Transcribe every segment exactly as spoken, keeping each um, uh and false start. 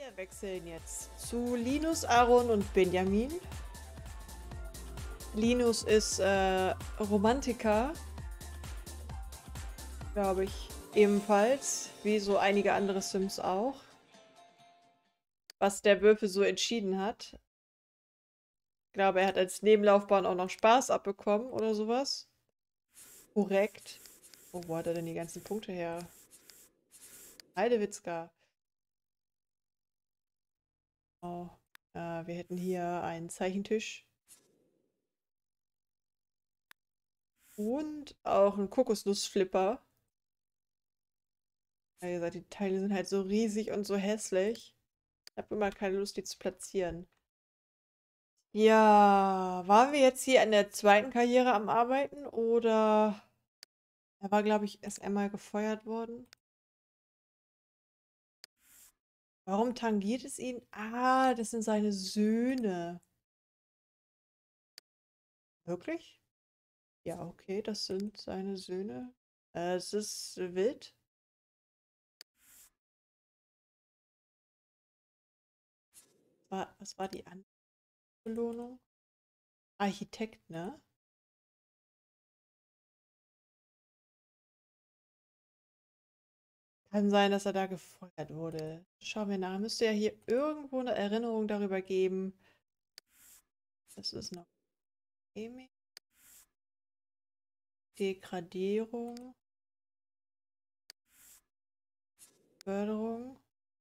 Wir wechseln jetzt zu Linus, Aaron und Benjamin. Linus ist äh, Romantiker, glaube ich, ebenfalls, wie so einige andere Sims auch. Was der Würfel so entschieden hat. Ich glaube, er hat als Nebenlaufbahn auch noch Spaß abbekommen oder sowas. Korrekt. Oh, wo hat er denn die ganzen Punkte her? Heidewitzka. Oh, äh, wir hätten hier einen Zeichentisch. Und auch einen Kokosnussflipper. Wie gesagt, die Teile sind halt so riesig und so hässlich. Ich habe immer keine Lust, die zu platzieren. Ja, waren wir jetzt hier an der zweiten Karriere am Arbeiten oder er war, glaube ich, erst einmal gefeuert worden? Warum tangiert es ihn? Ah, das sind seine Söhne. Wirklich? Ja, okay, das sind seine Söhne. Äh, es ist wild. War, was war die andere Belohnung? Architekt, ne? Kann sein, dass er da gefeuert wurde. Schauen wir nach. Müsste ja hier irgendwo eine Erinnerung darüber geben. Das ist noch Gaming. Degradierung. Förderung.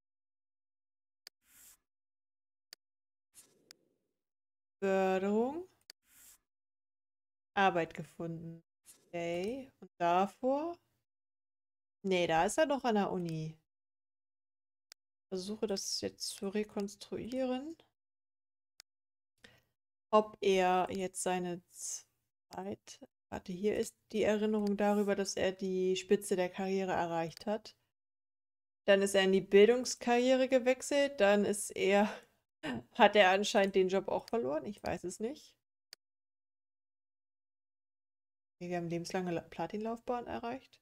Förderung. Arbeit gefunden. Okay. Und davor? Nee, da ist er noch an der Uni. Versuche das jetzt zu rekonstruieren. Ob er jetzt seine zweite. Warte, hier ist die Erinnerung darüber, dass er die Spitze der Karriere erreicht hat. Dann ist er in die Bildungskarriere gewechselt. Dann ist er. Hat er anscheinend den Job auch verloren? Ich weiß es nicht. Wir haben lebenslange La- Platinlaufbahn erreicht.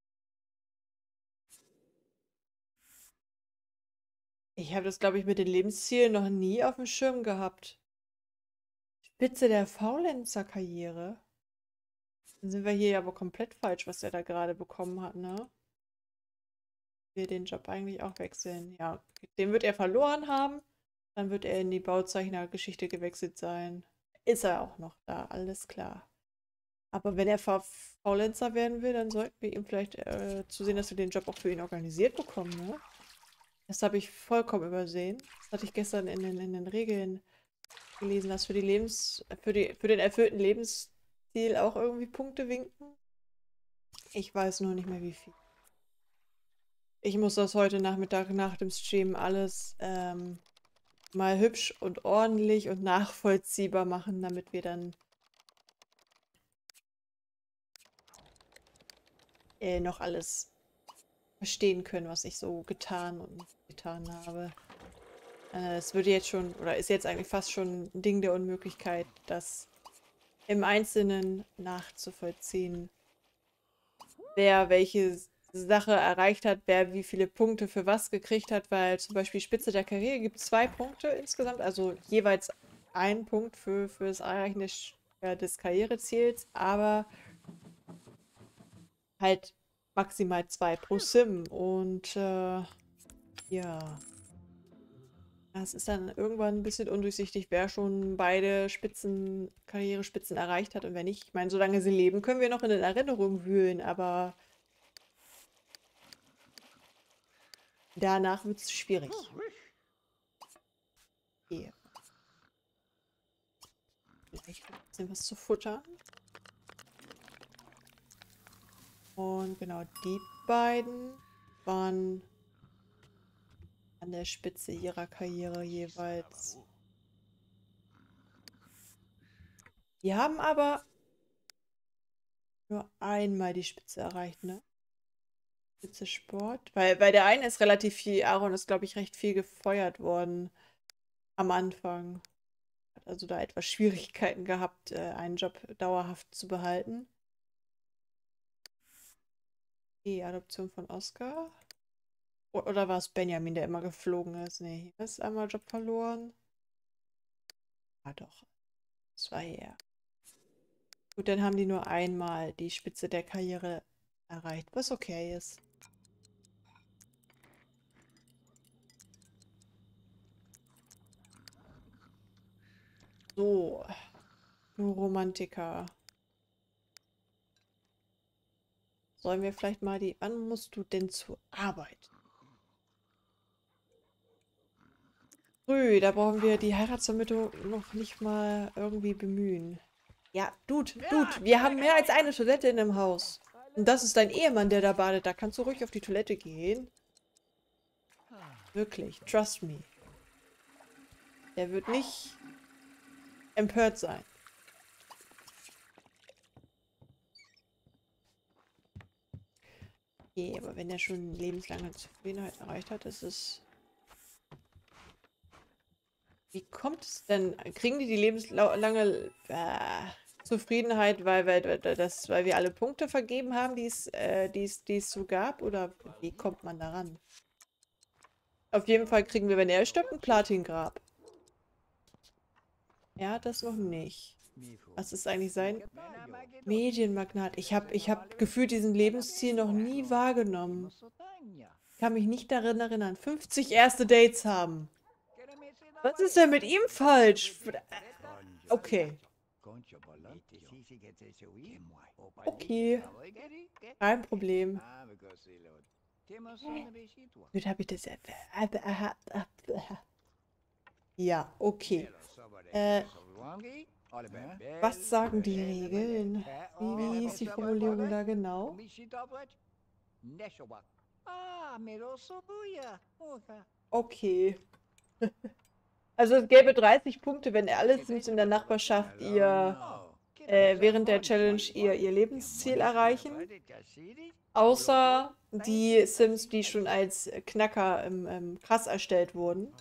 Ich habe das, glaube ich, mit den Lebenszielen noch nie auf dem Schirm gehabt. Spitze der Faulenzer-Karriere. Dann sind wir hier aber komplett falsch, was er da gerade bekommen hat, ne? Wir den Job eigentlich auch wechseln. Ja, den wird er verloren haben. Dann wird er in die Bauzeichnergeschichte gewechselt sein. Ist er auch noch da, alles klar. Aber wenn er Fa- Faulenzer werden will, dann sollten wir ihm vielleicht äh, zusehen, dass wir den Job auch für ihn organisiert bekommen, ne? Das habe ich vollkommen übersehen. Das hatte ich gestern in den, in den Regeln gelesen, dass für die Lebens, für die, für den erfüllten Lebensstil auch irgendwie Punkte winken. Ich weiß nur nicht mehr wie viel. Ich muss das heute Nachmittag nach dem Stream alles ähm, mal hübsch und ordentlich und nachvollziehbar machen, damit wir dann äh, noch alles verstehen können, was ich so getan und nicht getan habe. Äh, es würde jetzt schon, oder ist jetzt eigentlich fast schon ein Ding der Unmöglichkeit, das im Einzelnen nachzuvollziehen, wer welche Sache erreicht hat, wer wie viele Punkte für was gekriegt hat, weil zum Beispiel Spitze der Karriere gibt zwei Punkte insgesamt, also jeweils ein Punkt für, für das Erreichen des, äh, des Karriereziels, aber halt maximal zwei pro Sim. Und äh, ja, das ist dann irgendwann ein bisschen undurchsichtig, wer schon beide Spitzen, Karrierespitzen erreicht hat und wer nicht. Ich meine, solange sie leben, können wir noch in den Erinnerungen wühlen, aber danach wird es schwierig. Okay. Vielleicht ein bisschen was zu futtern. Und genau, die beiden waren an der Spitze ihrer Karriere jeweils. Die haben aber nur einmal die Spitze erreicht, ne? Spitze Sport. Weil bei der einen ist relativ viel, Aaron ist, glaube ich, recht viel gefeuert worden am Anfang. Hat also da etwas Schwierigkeiten gehabt, äh, einen Job dauerhaft zu behalten. Die Adoption von Oscar. O- Oder war es Benjamin, der immer geflogen ist? Nee, hier ist einmal Job verloren. Ah doch, das war er. Gut, dann haben die nur einmal die Spitze der Karriere erreicht, was okay ist. So, du Romantiker. Sollen wir vielleicht mal die... Wann musst du denn zur Arbeit? Früh, da brauchen wir die Heiratsvermittlung noch nicht mal irgendwie bemühen. Ja, Dude, Dude, wir haben mehr als eine Toilette in dem Haus. Und das ist dein Ehemann, der da badet. Da kannst du ruhig auf die Toilette gehen. Wirklich, trust me. Der wird nicht empört sein. Okay, aber wenn er schon lebenslange Zufriedenheit erreicht hat, ist es... Wie kommt es denn? Kriegen die die lebenslange äh, Zufriedenheit, weil, weil, das, weil wir alle Punkte vergeben haben, die es äh, die es die es so gab? Oder wie kommt man daran? Auf jeden Fall kriegen wir, wenn er stirbt, ein Platingrab. Er hat das noch nicht. Was ist eigentlich sein Medienmagnat? Ich habe ich hab gefühlt diesen Lebensziel noch nie wahrgenommen. Ich kann mich nicht daran erinnern. fünfzig erste Dates haben. Was ist denn mit ihm falsch? Okay. Okay. Kein Problem. Gut, habe ich das... Ja, okay. Äh, was sagen die Regeln? Wie, wie hieß die Formulierung da genau? Okay. Also es gäbe dreißig Punkte, wenn alle Sims in der Nachbarschaft ihr äh, während der Challenge ihr, ihr Lebensziel erreichen. Außer die Sims, die schon als Knacker im, im Krass erstellt wurden.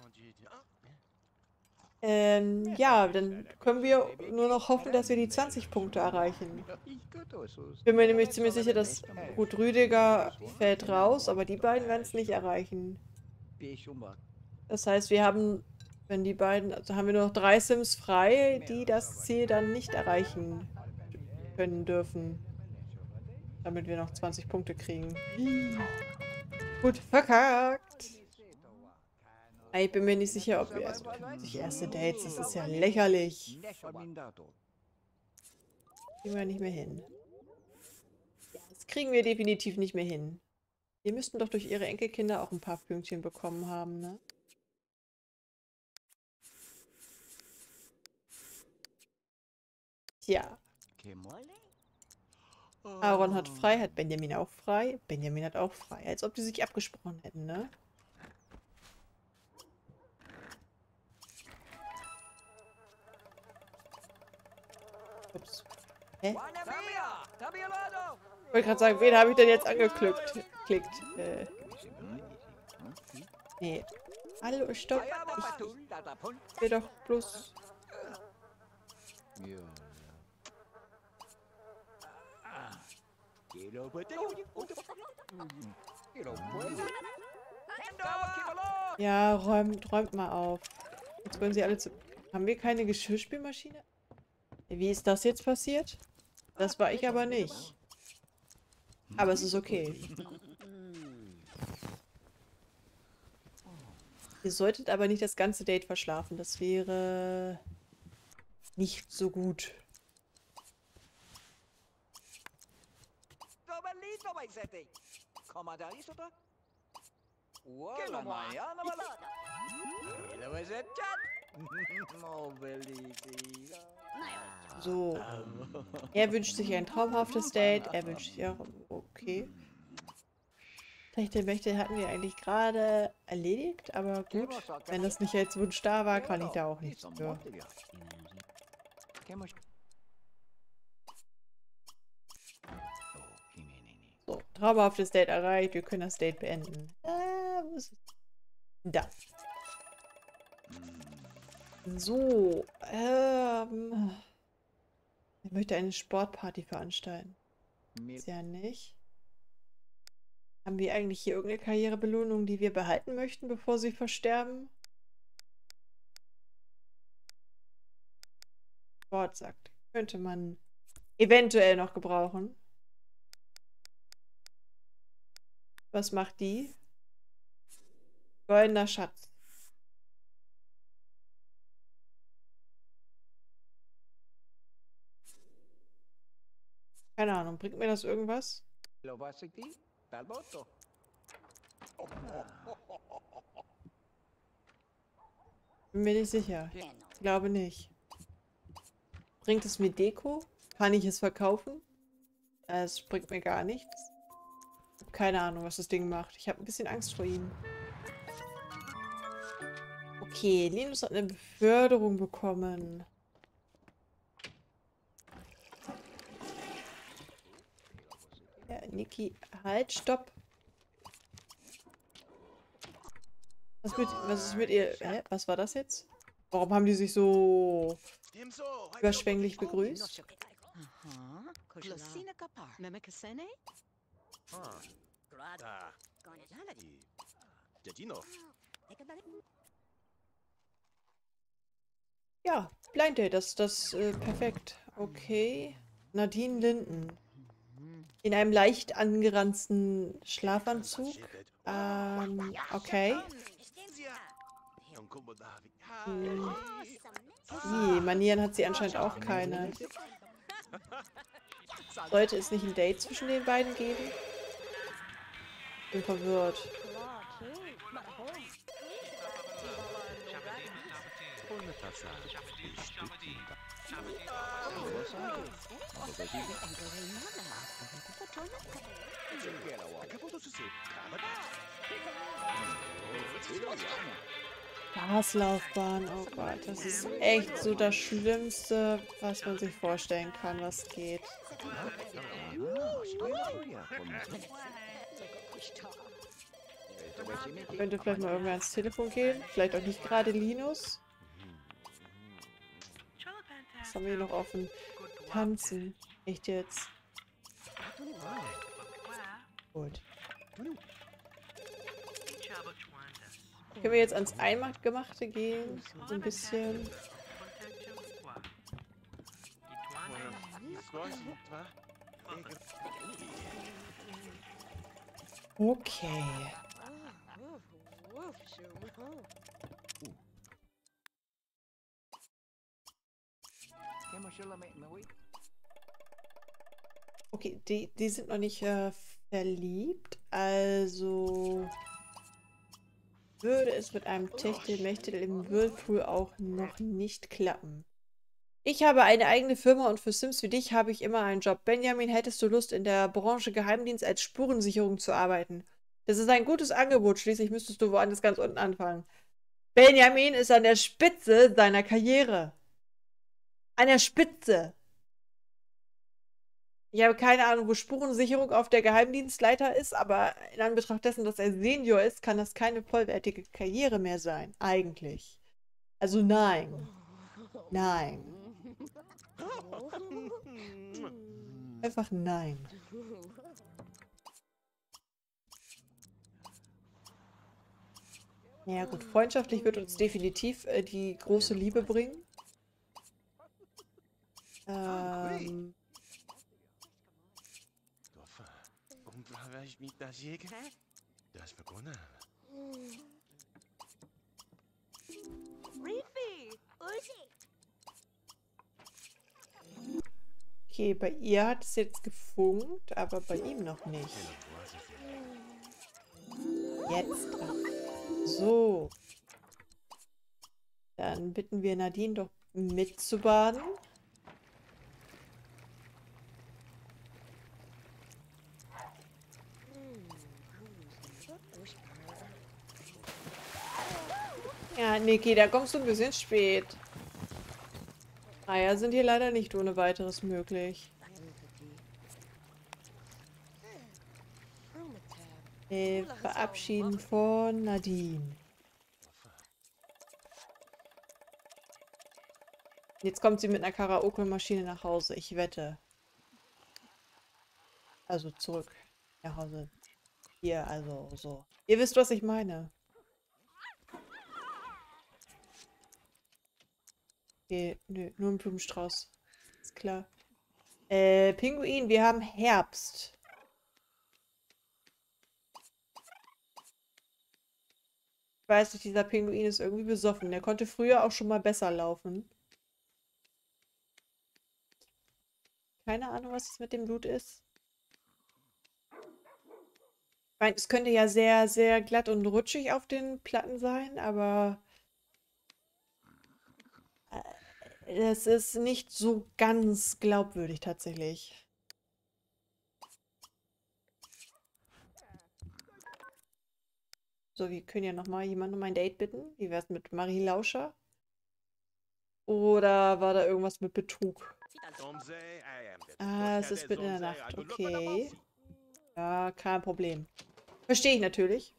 Ähm, ja, dann können wir nur noch hoffen, dass wir die zwanzig Punkte erreichen. Bin mir nämlich ziemlich sicher, dass gut Rüdiger fällt raus, aber die beiden werden es nicht erreichen. Das heißt, wir haben, wenn die beiden, also haben wir nur noch drei Sims frei, die das Ziel dann nicht erreichen können dürfen. Damit wir noch zwanzig Punkte kriegen. Gut, verkackt. Ich bin mir nicht sicher, ob wir erst fünfzig erste Dates, das ist ja lächerlich. Kriegen wir nicht mehr hin. Das kriegen wir definitiv nicht mehr hin. Die müssten doch durch ihre Enkelkinder auch ein paar Pünktchen bekommen haben, ne? Tja. Aaron hat frei, hat Benjamin auch frei. Benjamin hat auch frei. Als ob die sich abgesprochen hätten, ne? Ups. Hä? Ich wollte gerade sagen, wen habe ich denn jetzt angeklickt? Klickt. Äh. Nee. Hallo, stopp. Ich will doch bloß... Ja, räumt, räumt mal auf. Jetzt wollen sie alle zu... Haben wir keine Geschirrspülmaschine? Wie ist das jetzt passiert? Das war ich aber nicht. Aber es ist okay. Ihr solltet aber nicht das ganze Date verschlafen. Das wäre nicht so gut. So. Er wünscht sich ein traumhaftes Date. Er wünscht sich auch... Okay. Rechte Mächte hatten wir eigentlich gerade erledigt, aber gut. Wenn das nicht als Wunsch da war, kann ich da auch nichts für. So, traumhaftes Date erreicht. Wir können das Date beenden. Äh, wo ist es? Da. So, ähm... Ich möchte eine Sportparty veranstalten. Ist ja nicht. Haben wir eigentlich hier irgendeine Karrierebelohnung, die wir behalten möchten, bevor sie versterben? Sport sagt, könnte man eventuell noch gebrauchen. Was macht die? Goldener Schatz. Keine Ahnung, bringt mir das irgendwas? Bin mir nicht sicher. Ich glaube nicht. Bringt es mir Deko? Kann ich es verkaufen? Es bringt mir gar nichts. Keine Ahnung, was das Ding macht. Ich habe ein bisschen Angst vor ihm. Okay, Linus hat eine Beförderung bekommen. Ja, Niki, halt, stopp. Was, mit, was ist mit ihr? Hä? Was war das jetzt? Warum haben die sich so überschwänglich begrüßt? Ja, Blind Date, das ist das äh, perfekt. Okay. Nadine Linden. In einem leicht angeranzten Schlafanzug. Ähm, okay. Hm. Je, Manieren hat sie anscheinend auch keine. Sollte es nicht ein Date zwischen den beiden geben? Bin verwirrt. Gaslaufbahn, oh Gott, das ist echt so das Schlimmste, was man sich vorstellen kann, was geht. Könnte vielleicht mal irgendwer ans Telefon gehen, vielleicht auch nicht gerade Linus. Was haben wir hier noch offen? Tanzen. Echt jetzt? Gut. Können wir jetzt ans Eingemachte gehen? So ein bisschen. Okay. Okay, die, die sind noch nicht äh, verliebt, also würde es mit einem Techtelmechtel im Whirlpool auch noch nicht klappen. Ich habe eine eigene Firma und für Sims wie dich habe ich immer einen Job. Benjamin, hättest du Lust, in der Branche Geheimdienst als Spurensicherung zu arbeiten? Das ist ein gutes Angebot, schließlich müsstest du woanders ganz unten anfangen. Benjamin ist an der Spitze seiner Karriere. An der Spitze. Ich habe keine Ahnung, wo Spurensicherung auf der Geheimdienstleiter ist, aber in Anbetracht dessen, dass er Senior ist, kann das keine vollwertige Karriere mehr sein. Eigentlich. Also nein. Nein. Einfach nein. Ja gut, freundschaftlich wird uns definitiv äh, die große Liebe bringen. Ähm... Okay, bei ihr hat es jetzt gefunkt, aber bei ihm noch nicht. Jetzt. So. Dann bitten wir Nadine doch mitzubaden. Ja, Niki, da kommst du ein bisschen spät. Eier sind hier leider nicht ohne weiteres möglich. Wir verabschieden von Nadine. Jetzt kommt sie mit einer Karaoke-Maschine nach Hause. Ich wette. Also zurück nach Hause. Hier, also so. Ihr wisst, was ich meine. Okay, nö, nur ein Blumenstrauß. Ist klar. Äh, Pinguin, wir haben Herbst. Ich weiß nicht, dieser Pinguin ist irgendwie besoffen. Der konnte früher auch schon mal besser laufen. Keine Ahnung, was es mit dem Blut ist. Ich meine, es könnte ja sehr, sehr glatt und rutschig auf den Platten sein, aber äh, es ist nicht so ganz glaubwürdig tatsächlich. So, wir können ja nochmal jemanden um ein Date bitten. Wie wär's mit Marie Lauscher? Oder war da irgendwas mit Betrug? Ah, es ist mitten in der Nacht. Okay. Ja, kein Problem. Verstehe ich natürlich.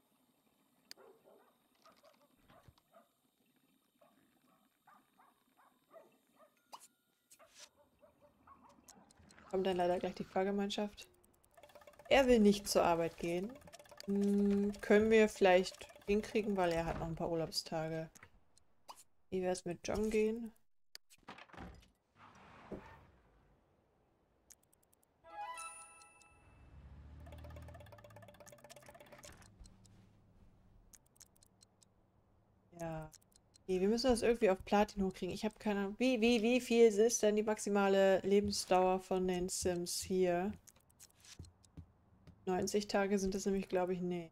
Kommt dann leider gleich die Fahrgemeinschaft. Er will nicht zur Arbeit gehen. Hm, können wir vielleicht hinkriegen, weil er hat noch ein paar Urlaubstage. Wie wäre es mit John gehen? Ja. Okay, wir müssen das irgendwie auf Platin hochkriegen. Ich habe keine Ahnung. Wie, wie, wie viel ist denn die maximale Lebensdauer von den Sims hier? neunzig Tage sind das nämlich, glaube ich, nee.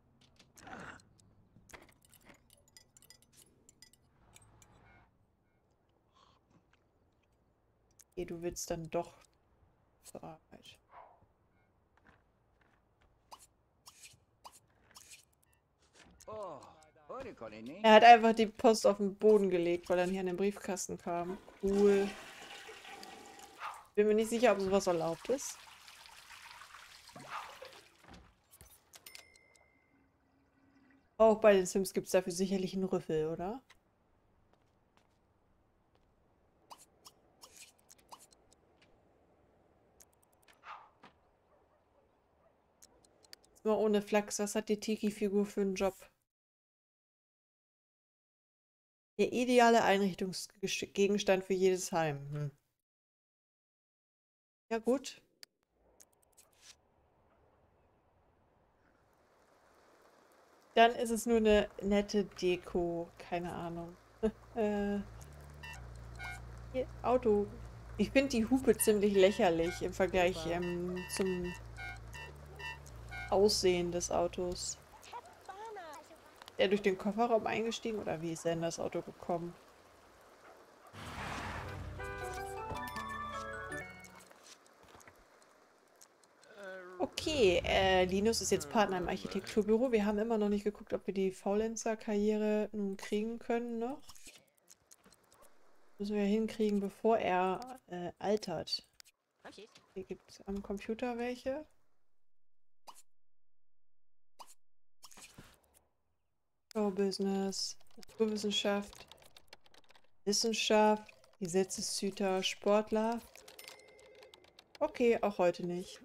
Okay, du willst dann doch zur Arbeit. Er hat einfach die Post auf den Boden gelegt, weil er nicht an den Briefkasten kam. Cool. Bin mir nicht sicher, ob sowas erlaubt ist. Auch bei den Sims gibt es dafür sicherlich einen Rüffel, oder? Jetzt mal ohne Flachs, was hat die Tiki-Figur für einen Job? Der ideale Einrichtungsgegenstand für jedes Heim. Hm. Ja, gut. Dann ist es nur eine nette Deko. Keine Ahnung. äh, hier, Auto. Ich finde die Hupe ziemlich lächerlich im Vergleich ähm, zum Aussehen des Autos. Ist er durch den Kofferraum eingestiegen oder wie ist er in das Auto gekommen? Okay, äh, Linus ist jetzt Partner im Architekturbüro. Wir haben immer noch nicht geguckt, ob wir die Faulenzer-Karriere nun kriegen können noch. Müssen wir hinkriegen, bevor er äh, altert. Hier gibt es am Computer welche. Showbusiness, Naturwissenschaft, Wissenschaft, Gesetzeshüter, Sportler. Okay, auch heute nicht.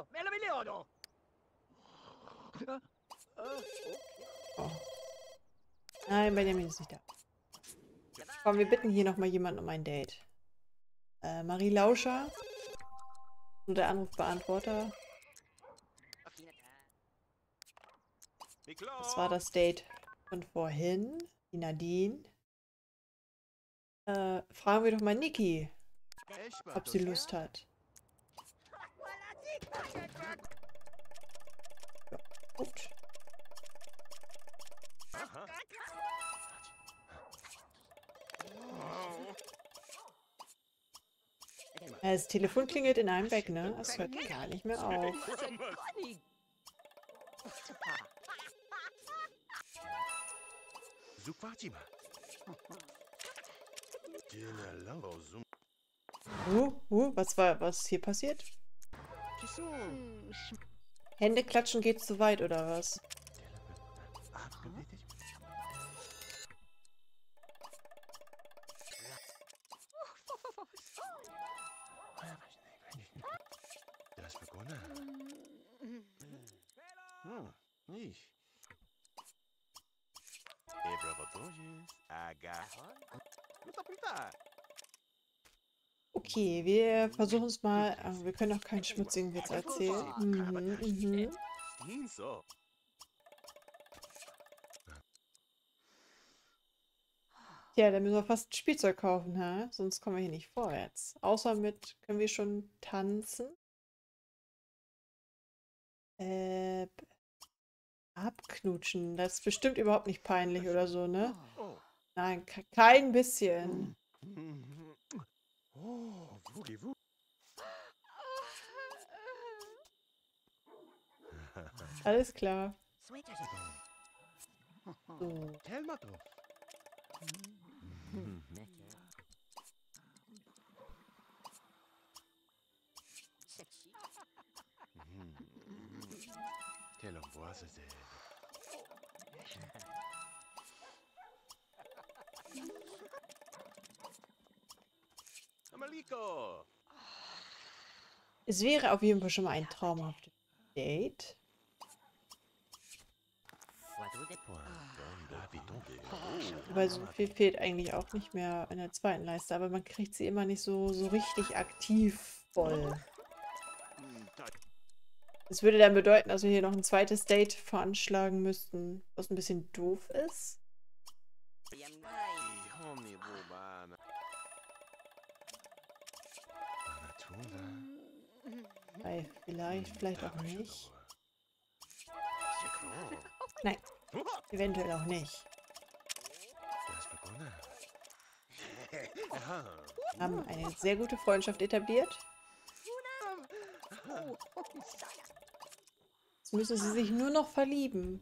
Oh. Nein, Benjamin ist nicht da. Komm, wir bitten hier nochmal jemanden um ein Date. Äh, Marie Lauscher. Nur der Anrufbeantworter. Das war das Date von vorhin. Die Nadine. Äh, fragen wir doch mal Niki, ob sie Lust hat. Ja, gut. Das Telefon klingelt in einem weg, ne? Es hört gar nicht mehr auf. Uh, uh, was war, was hier passiert? Hände klatschen geht zu weit, oder was? Ixi. E Bravotoges, agarra. Puta, puta. Okay, wir versuchen es mal. äh, Wir können auch keinen schmutzigen Witz erzählen. Mhm, mhm. Sim, so. Tja, dann müssen wir fast ein Spielzeug kaufen, hä? Sonst kommen wir hier nicht vorwärts. Außer mit, können wir schon tanzen? Äh, b- abknutschen. Das ist bestimmt überhaupt nicht peinlich oder so, ne? Oh. Nein, ke- kein bisschen. Oh, voulez-vous? Alles klar. So. Thelma drauf. Quelle angoisse c'est. Amaliko! Es wäre auf jeden Fall schon mal ein traumhaftes Date. Weil so viel fehlt eigentlich auch nicht mehr in der zweiten Leiste, aber man kriegt sie immer nicht so, so richtig aktiv voll. Das würde dann bedeuten, dass wir hier noch ein zweites Date veranschlagen müssten, was ein bisschen doof ist. Weil vielleicht, vielleicht auch nicht. Nein, eventuell auch nicht. Wir haben eine sehr gute Freundschaft etabliert. Jetzt müssen sie sich nur noch verlieben.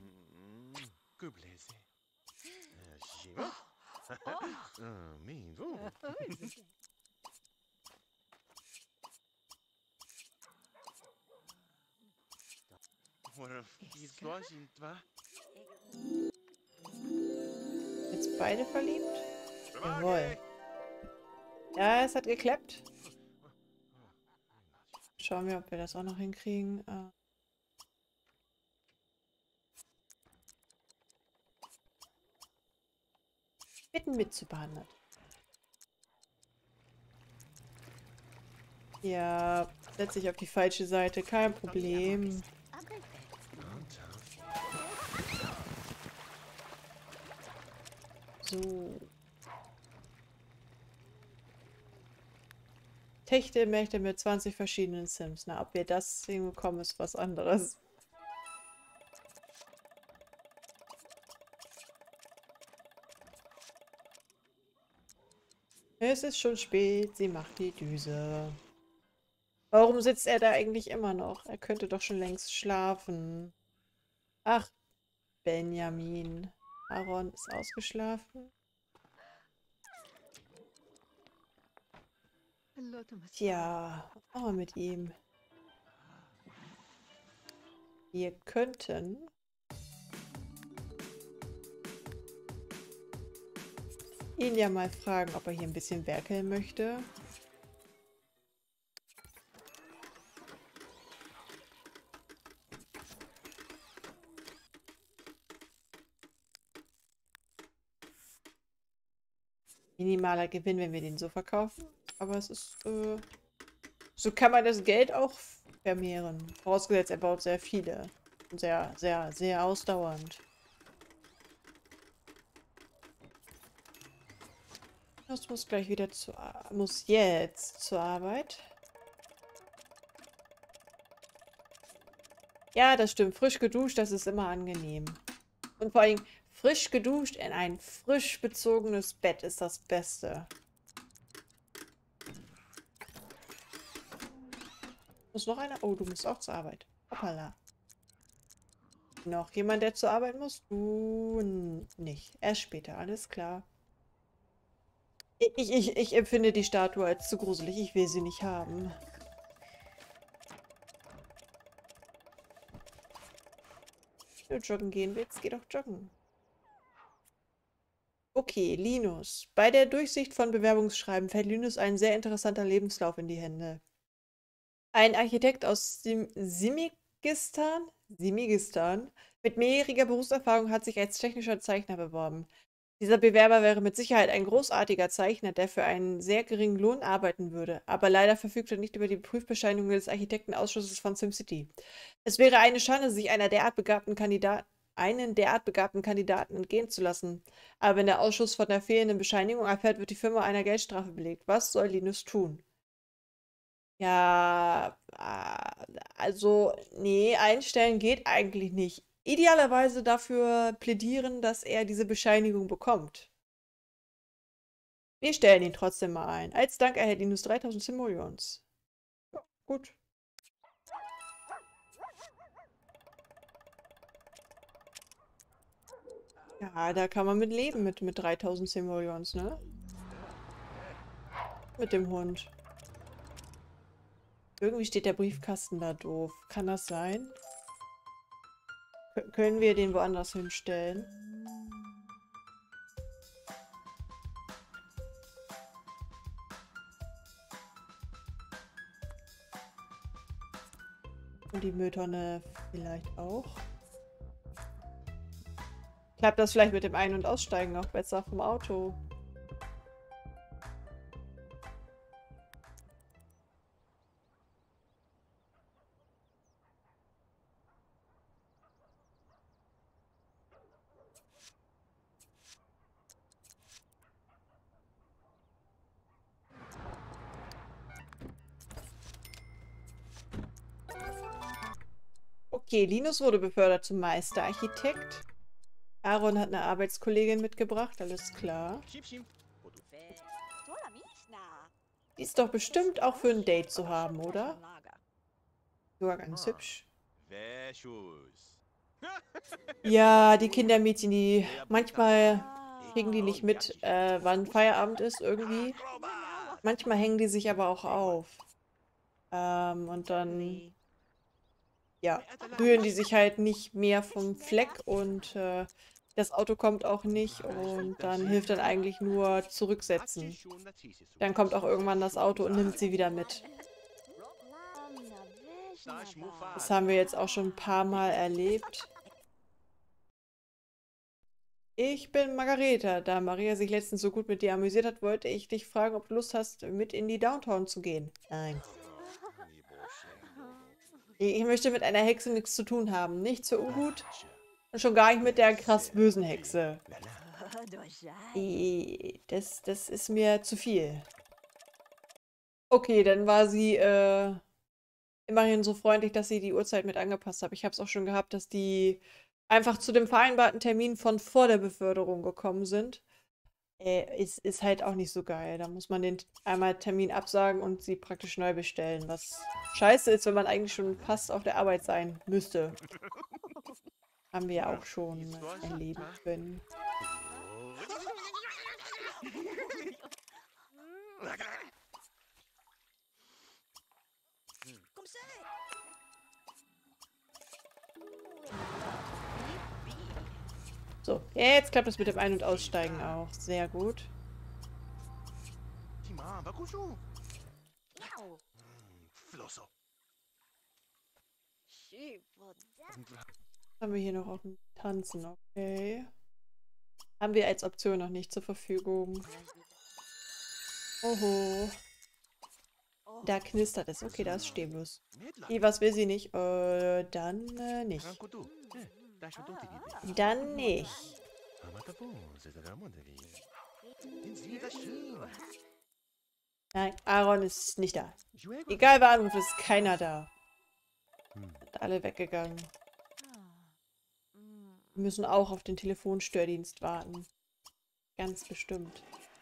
Jetzt beide verliebt? Jawohl. Ja, es hat geklappt. Schauen wir, ob wir das auch noch hinkriegen. Äh Bitten mitzubehandeln. Ja, setze ich auf die falsche Seite. Kein Problem. So. Techte Mächte mit zwanzig verschiedenen Sims. Na, ob wir das hinbekommen, ist was anderes. Es ist schon spät. Sie macht die Düse. Warum sitzt er da eigentlich immer noch? Er könnte doch schon längst schlafen. Ach, Benjamin. Aaron ist ausgeschlafen. Tja, was machen wir mit ihm? Wir könnten ihn ja mal fragen, ob er hier ein bisschen werkeln möchte. Minimaler Gewinn, wenn wir den so verkaufen. Aber es ist, äh, so kann man das Geld auch vermehren. Vorausgesetzt, er baut sehr viele. Und sehr, sehr, sehr ausdauernd. Das muss gleich wieder zur, muss jetzt zur Arbeit. Ja, das stimmt. Frisch geduscht, das ist immer angenehm. Und vor allem frisch geduscht in ein frisch bezogenes Bett ist das Beste. Muss noch einer? Oh, du musst auch zur Arbeit. Hoppala. Noch jemand, der zur Arbeit muss? Du nicht. Erst später, alles klar. Ich, ich, ich empfinde die Statue als zu gruselig. Ich will sie nicht haben. Wenn du joggen gehen willst, geh doch joggen. Okay, Linus. Bei der Durchsicht von Bewerbungsschreiben fällt Linus ein sehr interessanter Lebenslauf in die Hände. Ein Architekt aus Sim Simigistan, Simigistan Mit mehrjähriger Berufserfahrung hat sich als technischer Zeichner beworben. Dieser Bewerber wäre mit Sicherheit ein großartiger Zeichner, der für einen sehr geringen Lohn arbeiten würde, aber leider verfügt er nicht über die Prüfbescheinigung des Architektenausschusses von SimCity. Es wäre eine Schande, sich einer derart begabten Kandidat einen derart begabten Kandidaten entgehen zu lassen. Aber wenn der Ausschuss von der fehlenden Bescheinigung erfährt, wird die Firma einer Geldstrafe belegt. Was soll Linus tun? Ja, äh, also, nee, einstellen geht eigentlich nicht. Idealerweise dafür plädieren, dass er diese Bescheinigung bekommt. Wir stellen ihn trotzdem mal ein. Als Dank erhält Linus dreitausend Simoleons. Ja, gut. Ja, da kann man mit leben mit, mit dreitausend Simoleons, ne? Mit dem Hund. Irgendwie steht der Briefkasten da doof. Kann das sein? K können wir den woanders hinstellen? Und die Mülltonne vielleicht auch. Klappt das vielleicht mit dem Ein- und Aussteigen auch besser vom Auto? Okay, Linus wurde befördert zum Meisterarchitekt. Aaron hat eine Arbeitskollegin mitgebracht, alles klar. Die ist doch bestimmt auch für ein Date zu haben, oder? Sogar ganz hübsch. Ja, die Kindermädchen, die manchmal kriegen die nicht mit, äh, wann Feierabend ist irgendwie. Manchmal hängen die sich aber auch auf. Ähm, und dann, ja, rühren die sich halt nicht mehr vom Fleck und äh, das Auto kommt auch nicht und dann hilft dann eigentlich nur zurücksetzen. Dann kommt auch irgendwann das Auto und nimmt sie wieder mit. Das haben wir jetzt auch schon ein paar Mal erlebt. Ich bin Margareta. Da Maria sich letztens so gut mit dir amüsiert hat, wollte ich dich fragen, ob du Lust hast, mit in die Downtown zu gehen. Nein. Ich möchte mit einer Hexe nichts zu tun haben. Nicht so ungut und schon gar nicht mit der krass bösen Hexe. I- Das, das ist mir zu viel. Okay, dann war sie äh, immerhin so freundlich, dass sie die Uhrzeit mit angepasst hat. Ich habe es auch schon gehabt, dass die einfach zu dem vereinbarten Termin von vor der Beförderung gekommen sind. Äh, ist, ist halt auch nicht so geil. Da muss man den einmal Termin absagen und sie praktisch neu bestellen. Was scheiße ist, wenn man eigentlich schon fast auf der Arbeit sein müsste. Haben wir ja auch schon erleben können. So, jetzt klappt das mit dem Ein- und Aussteigen auch. Sehr gut. Was haben wir hier noch auf dem Tanzen? Okay. Haben wir als Option noch nicht zur Verfügung. Oho. Da knistert es. Okay, da ist Stehbus. Die, was will sie nicht? Äh, dann äh, nicht. Dann nicht. Nein, Aaron ist nicht da. Egal wer anruft, ist keiner da. Sind alle weggegangen. Wir müssen auch auf den Telefonstördienst warten. Ganz bestimmt.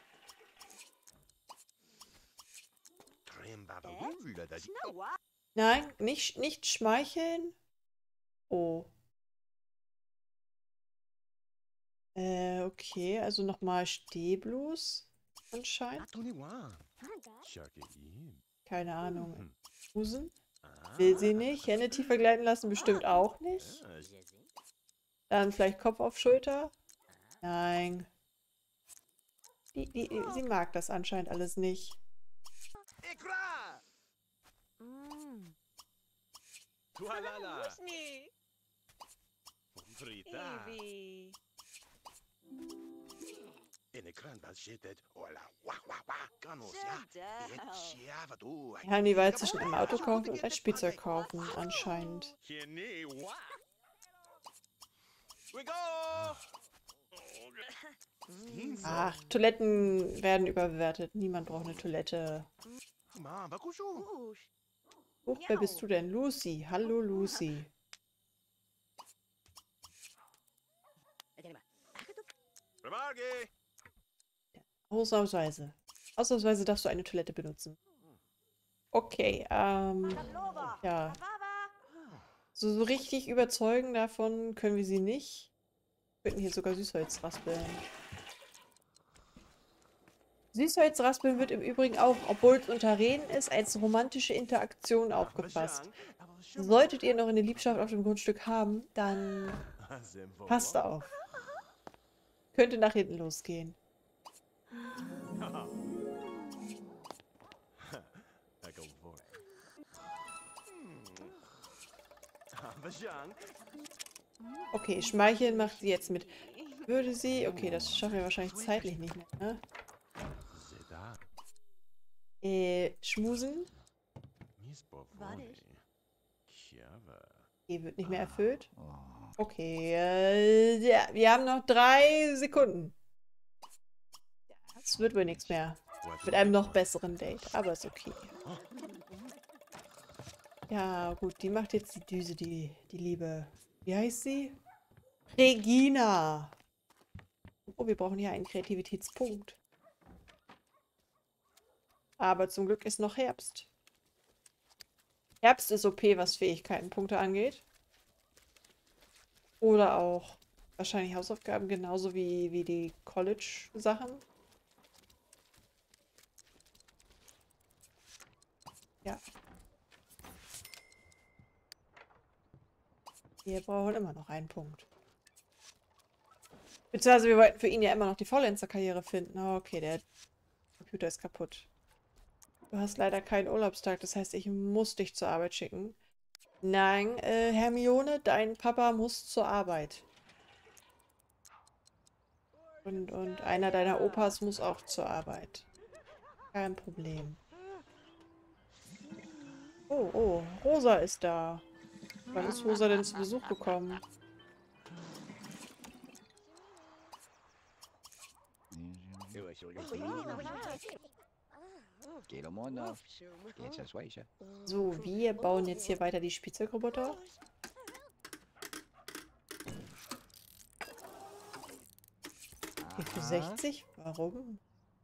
Nein, nicht, nicht schmeicheln. Oh. Äh, okay, also nochmal Stehblues anscheinend. Keine Ahnung. Busen? Will sie nicht. Hände tiefer gleiten lassen? Bestimmt auch nicht. Dann vielleicht Kopf auf Schulter? Nein. Die, die, sie mag das anscheinend alles nicht. Frita. Evi. En ekran budgeted. Ola, wah, wah, wah. Ganos, ja. Shut down. Java, du. Wir haben die Wahl zwischen einem Auto kaufen und ein Spielzeug kaufen, anscheinend. Kene, wah. We go. Ach, Toiletten werden überbewertet. Niemand braucht eine Toilette. Ma, bakushu. Oosh. Huch, wer bist du denn? Lucy. Hallo, Lucy. Remarge. Ausnahmsweise. Ausnahmsweise darfst du eine Toilette benutzen. Okay, ähm, Lova. ja. Baba. So, so richtig überzeugen davon können wir sie nicht. Wir könnten hier sogar Süßholz raspeln. Süßholz raspeln wird im Übrigen auch, obwohl es unter Reden ist, als romantische Interaktion aufgefasst. Solltet ihr noch eine Liebschaft auf dem Grundstück haben, dann passt auf. Könnte nach hinten losgehen. Okay, Schmeicheln macht sie jetzt mit. Würde sie... Okay, das schaffen wir wahrscheinlich zeitlich nicht mehr, ne? Äh, schmusen? Okay, wird nicht mehr erfüllt. Okay, äh, ja, wir haben noch drei Sekunden. Das wird wohl nichts mehr. Mit einem noch besseren Date, aber ist okay. Ja, gut, die macht jetzt die Düse, die, die Liebe. Wie heißt sie? Regina. Oh, wir brauchen hier einen Kreativitätspunkt. Aber zum Glück ist noch Herbst. Herbst ist O P, was Fähigkeitenpunkte angeht. Oder auch wahrscheinlich Hausaufgaben, genauso wie, wie die College-Sachen. Ja. Wir brauchen immer noch einen Punkt. Beziehungsweise wir wollten für ihn ja immer noch die Faulenzer-Karriere finden. Oh, okay, der Computer ist kaputt. Du hast leider keinen Urlaubstag, das heißt, ich muss dich zur Arbeit schicken. Nein, äh, Hermione, dein Papa muss zur Arbeit. Und, und einer deiner Opas muss auch zur Arbeit. Kein Problem. Oh, oh, Rosa ist da. Wann ist Rosa denn zu Besuch gekommen? So, wir bauen jetzt hier weiter die Spielzeugroboter. Okay, für sechzig? Warum?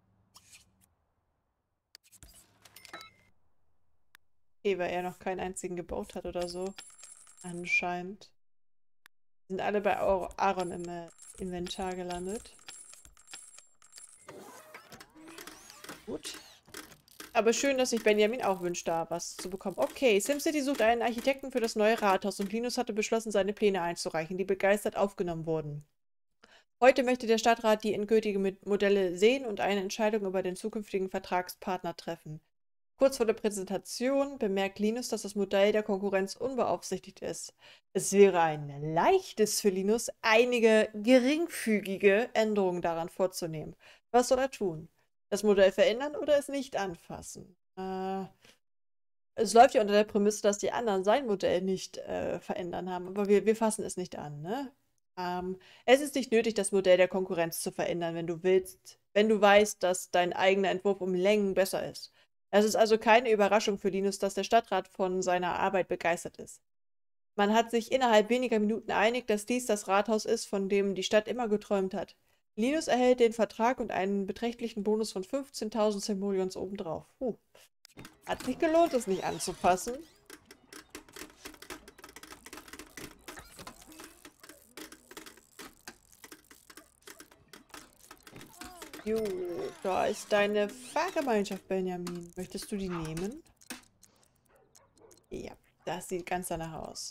Okay, weil er noch keinen einzigen gebaut hat oder so. Anscheinend. Sind alle bei Aaron im äh, Inventar gelandet. Gut. Aber schön, dass sich Benjamin auch wünscht, da was zu bekommen. Okay, SimCity sucht einen Architekten für das neue Rathaus und Linus hatte beschlossen, seine Pläne einzureichen, die begeistert aufgenommen wurden. Heute möchte der Stadtrat die endgültigen Modelle sehen und eine Entscheidung über den zukünftigen Vertragspartner treffen. Kurz vor der Präsentation bemerkt Linus, dass das Modell der Konkurrenz unbeaufsichtigt ist. Es wäre ein leichtes für Linus, einige geringfügige Änderungen daran vorzunehmen. Was soll er tun? Das Modell verändern oder es nicht anfassen? Äh, es läuft ja unter der Prämisse, dass die anderen sein Modell nicht äh, verändern haben, aber wir, wir fassen es nicht an, ne? Ähm, es ist nicht nötig, das Modell der Konkurrenz zu verändern, wenn du willst, wenn du weißt, dass dein eigener Entwurf um Längen besser ist. Es ist also keine Überraschung für Linus, dass der Stadtrat von seiner Arbeit begeistert ist. Man hat sich innerhalb weniger Minuten einig, dass dies das Rathaus ist, von dem die Stadt immer geträumt hat. Linus erhält den Vertrag und einen beträchtlichen Bonus von fünfzehntausend Simoleons obendrauf. Puh. Hat sich gelohnt, es nicht anzupassen. Jo, da ist deine Fahrgemeinschaft, Benjamin. Möchtest du die nehmen? Ja, das sieht ganz danach aus.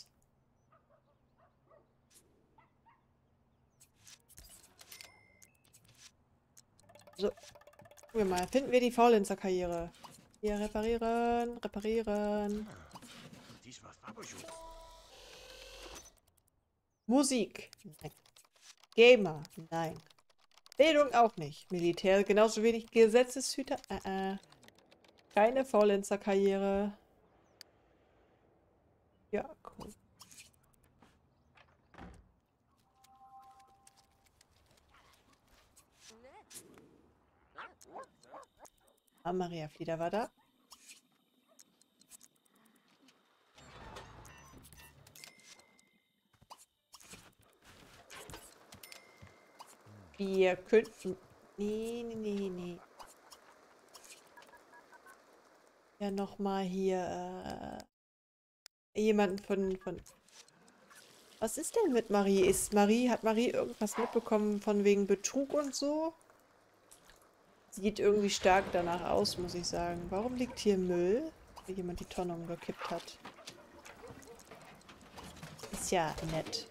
So, gucken wir mal. Finden wir die Faulenzer-Karriere. Hier, reparieren, reparieren. Musik. Nein. Gamer. Nein. Bildung auch nicht. Militär genauso wenig. Gesetzeshüter. Äh, äh. Keine Faulenzer-Karriere. Ja, cool. Ah, Maria Flieder war da. Wir könnten... Nee, nee, nee, nee. Ja, nochmal hier... Äh, jemanden von, von... Was ist denn mit Marie? Ist Marie... Hat Marie irgendwas mitbekommen von wegen Betrug und so? Sieht irgendwie stark danach aus, muss ich sagen. Warum liegt hier Müll? Weil jemand die Tonne umgekippt hat. Ist ja nett.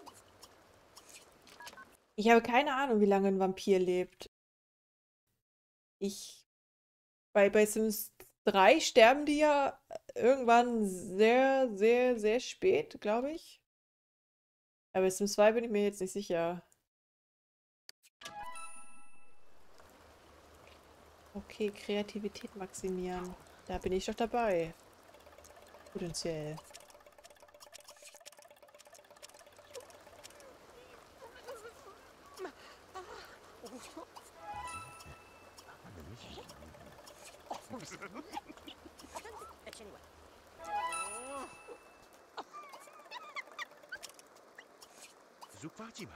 Ich habe keine Ahnung, wie lange ein Vampir lebt. Ich... Bei, bei Sims drei sterben die ja irgendwann sehr, sehr, sehr spät, glaube ich. Aber bei Sims zwei bin ich mir jetzt nicht sicher. Okay, Kreativität maximieren. Da bin ich doch dabei. Potenziell. Zoek Fatima.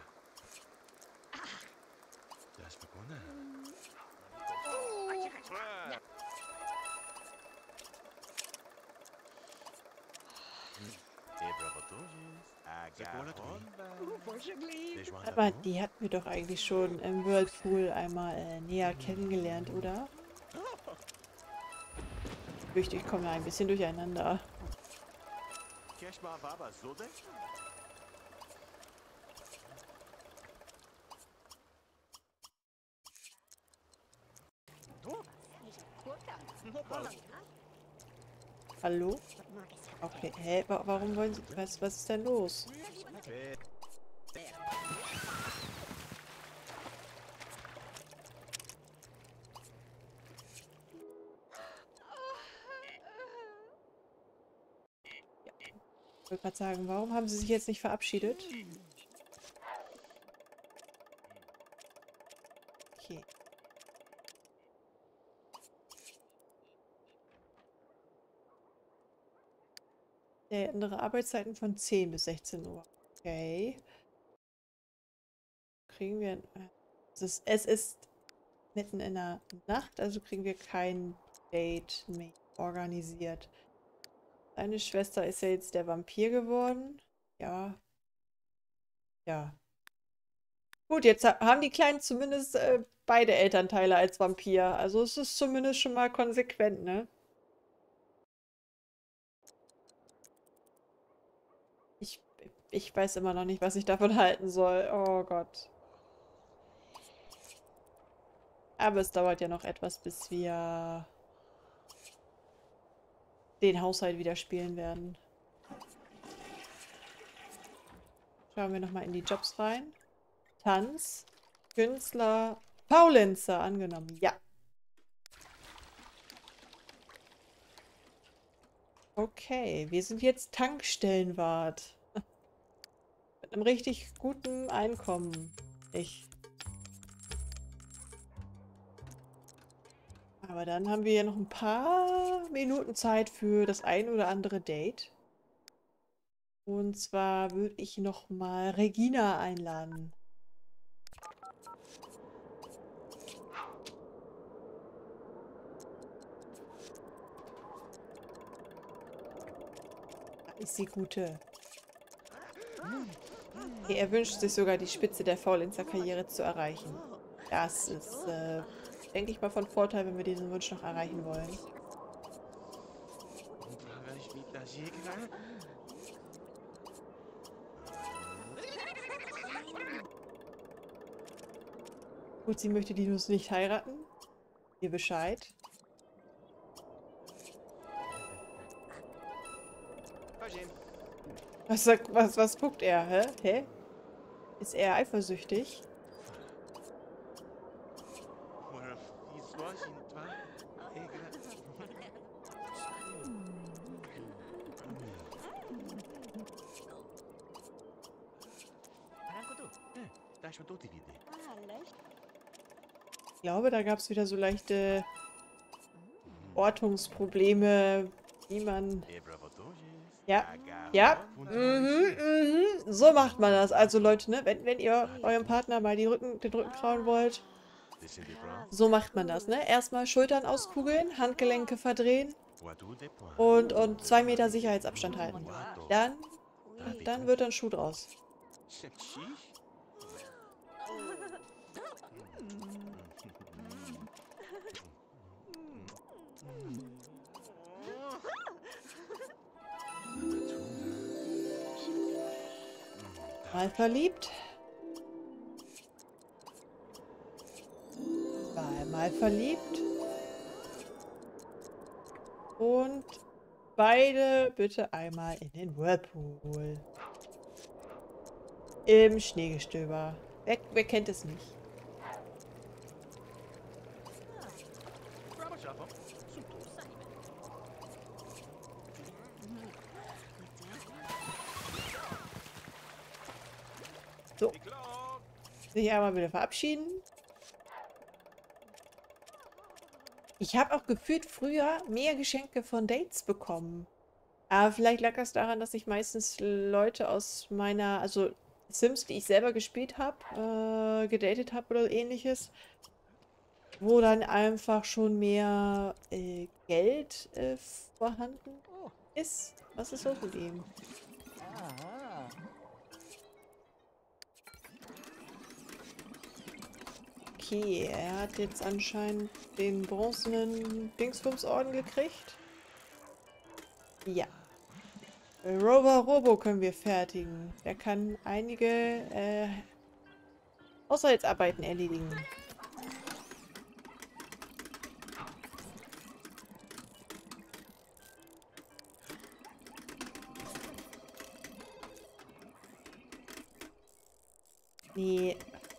Dat is begonnen. Aber die hatten wir doch eigentlich schon im Whirlpool einmal äh, näher kennengelernt, oder? Ich fürchte, ich komme da ein bisschen durcheinander. Hallo? Okay, hä? Wa warum wollen Sie... Was, was ist denn los? Ich wollte gerade sagen, warum haben Sie sich jetzt nicht verabschiedet? Okay. Der andere Arbeitszeiten von zehn bis sechzehn Uhr. Okay. Kriegen wir... Es ist, es ist mitten in der Nacht, also kriegen wir kein Date mehr organisiert. Deine Schwester ist ja jetzt der Vampir geworden. Ja. Ja. Gut, jetzt ha haben die Kleinen zumindest äh, beide Elternteile als Vampir. Also es ist zumindest schon mal konsequent, ne? Ich, ich weiß immer noch nicht, was ich davon halten soll. Oh Gott. Aber es dauert ja noch etwas, bis wir den Haushalt wieder spielen werden. Schauen wir nochmal in die Jobs rein. Tanz, Künstler, Faulenzer angenommen. Ja. Okay, wir sind jetzt Tankstellenwart. Mit einem richtig guten Einkommen. Ich. Aber dann haben wir ja noch ein paar Minuten Zeit für das ein oder andere Date. Und zwar würde ich noch mal Regina einladen. Da ist die Gute. Okay, er wünscht sich sogar, die Spitze der Faulenzer-Karriere zu erreichen. Das ist, äh, denke ich mal, von Vorteil, wenn wir diesen Wunsch noch erreichen wollen. Gut, sie möchte Dinos nicht heiraten. Ihr Bescheid. Was, sagt- was, was guckt er? Hä? Hä? Ist er eifersüchtig? Voilà, histoire, j'ai une toile. Et gra- Eh, da ist mir tot die Idee. Ich glaube, da gab es wieder so leichte Ortungsprobleme, wie man... Et bravo, Doges. Ja, Aga, ja. und Mhm, mhm. So macht man das. Also Leute, ne, wenn, wenn ihr eurem Partner mal die Rücken, den Rücken krauen wollt, Das sind die Bras. so macht man das, ne? Erstmal Schultern auskugeln, Handgelenke verdrehen Ouadou des points. und, und zwei Meter Sicherheitsabstand halten. Dann, dann wird ein Schuh draus. Chiche. Mal verliebt. Zweimal verliebt. Und beide bitte einmal in den Whirlpool. Im Schneegestöber. Wer, wer kennt es nicht? Bravo, Schaffer. Super. So, Klar. sich einmal wieder verabschieden. Ich habe auch gefühlt früher mehr Geschenke von Dates bekommen. Aber vielleicht lag das daran, dass ich meistens Leute aus meiner, also Sims, die ich selber gespielt habe, äh, gedatet habe oder ähnliches, wo dann einfach schon mehr äh, Geld äh, vorhanden ist. Was ist los mit ihm? Okay, er hat jetzt anscheinend den bronzenen Dingsbums-Orden gekriegt. Ja. Rover Robo können wir fertigen. Der kann einige äh, Haushaltsarbeiten erledigen. Nee.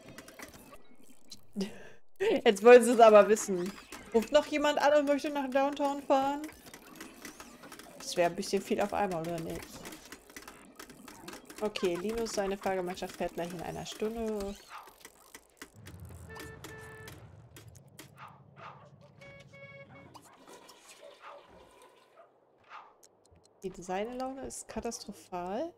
Jetzt wollen sie es aber wissen. Ruft noch jemand an und möchte nach Downtown fahren? Das wäre ein bisschen viel auf einmal, oder nicht? Okay, Linus, seine Fahrgemeinschaft fährt gleich in einer Stunde. Die seine Laune ist katastrophal.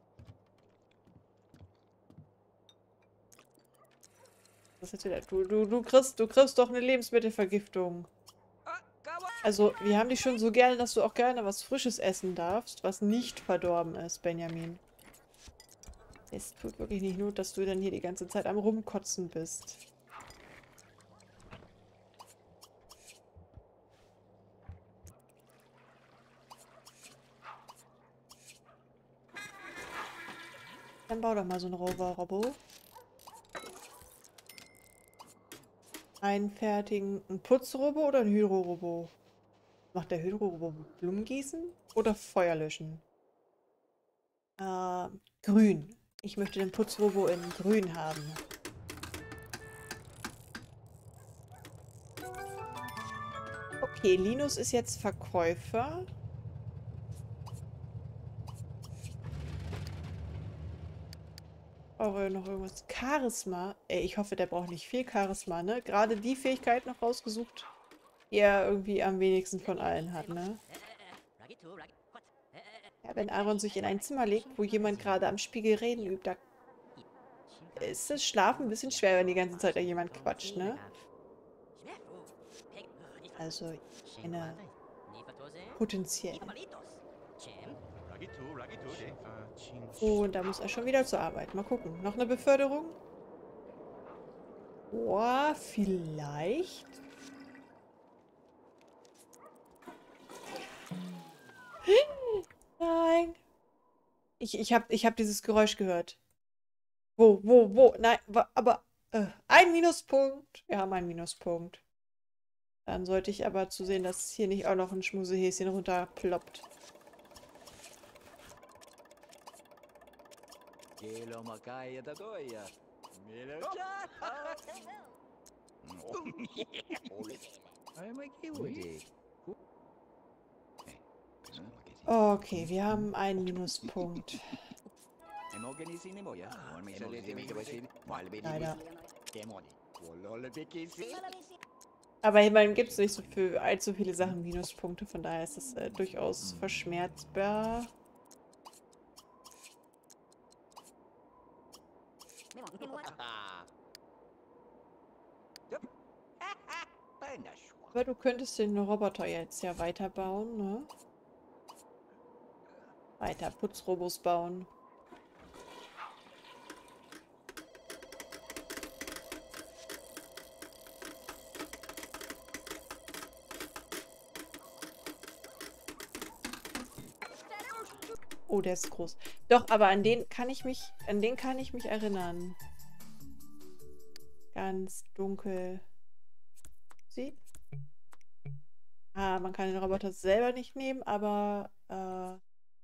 Was ist jetzt wieder? Du, du, du kriegst, du kriegst doch eine Lebensmittelvergiftung. Also, wir haben dich schon so gerne, dass du auch gerne was Frisches essen darfst, was nicht verdorben ist, Benjamin. Es tut wirklich nicht Not, dass du dann hier die ganze Zeit am Rumkotzen bist. Dann bau doch mal so einen Rover-Robo. Einen fertigen, einen Putzrobo oder einen Hydro-Robo? Macht der Hydro-Robo Blumen gießen oder Feuer löschen? Äh, grün. Ich möchte den Putzrobo in grün haben. Okay, Linus ist jetzt Verkäufer. Brauche ich noch irgendwas? Charisma. Ey, ich hoffe, der braucht nicht viel Charisma, ne? Gerade die Fähigkeit noch rausgesucht, die er irgendwie am wenigsten von allen hat, ne? Ja, wenn Aaron sich in ein Zimmer legt, wo jemand gerade am Spiegel reden übt, da ist das Schlafen ein bisschen schwer, wenn die ganze Zeit da jemand quatscht, ne? Also, eine potenziell. Ragito, Ragito, Schäfer, Ching. Und da muss er schon wieder zur Arbeit. Mal gucken. Noch eine Beförderung? Boah, vielleicht. Nein. Ich, ich habe ich hab dieses Geräusch gehört. Wo, wo, wo? Nein, wa- aber äh, ein Minuspunkt. Wir haben einen Minuspunkt. Dann sollte ich aber zusehen, dass hier nicht auch noch ein Schmusehäschen runterploppt. Okay, wir haben einen Minuspunkt. Leider. Aber immerhin gibt es nicht so für allzu viele Sachen Minuspunkte, von daher ist es äh, durchaus verschmerzbar. Aber du könntest den Roboter jetzt ja weiterbauen, ne? Weiter Putzrobos bauen. Oh, der ist groß. Doch, aber an den kann ich mich, an den kann ich mich erinnern. Ganz dunkel. Sie? Ah, man kann den Roboter selber nicht nehmen, aber äh,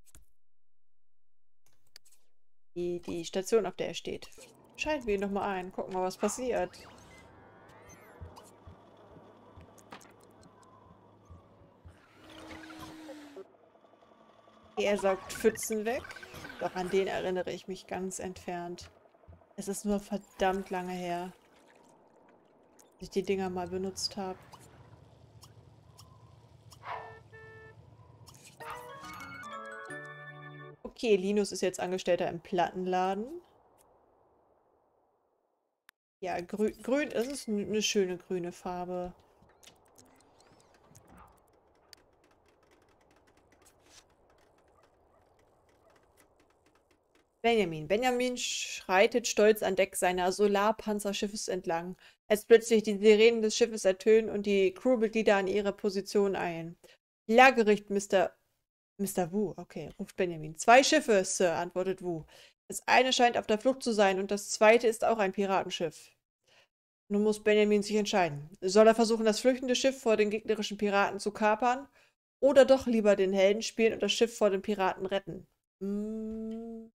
die, die Station, auf der er steht. Schalten wir ihn nochmal ein. Gucken mal, was passiert. Er saugt Pfützen weg. Doch an den erinnere ich mich ganz entfernt. Es ist nur verdammt lange her, dass ich die Dinger mal benutzt habe. Okay, Linus ist jetzt Angestellter im Plattenladen. Ja, grün, grün, es ist eine schöne grüne Farbe. Benjamin. Benjamin schreitet stolz an Deck seiner Solarpanzerschiffes entlang, als plötzlich die Sirenen des Schiffes ertönen und die Crewmitglieder an ihre Position eilen. Lagerricht, Mister Mister Wu, okay, ruft Benjamin. Zwei Schiffe, Sir, antwortet Wu. Das eine scheint auf der Flucht zu sein und das zweite ist auch ein Piratenschiff. Nun muss Benjamin sich entscheiden. Soll er versuchen, das flüchtende Schiff vor den gegnerischen Piraten zu kapern? Oder doch lieber den Helden spielen und das Schiff vor den Piraten retten? Hm.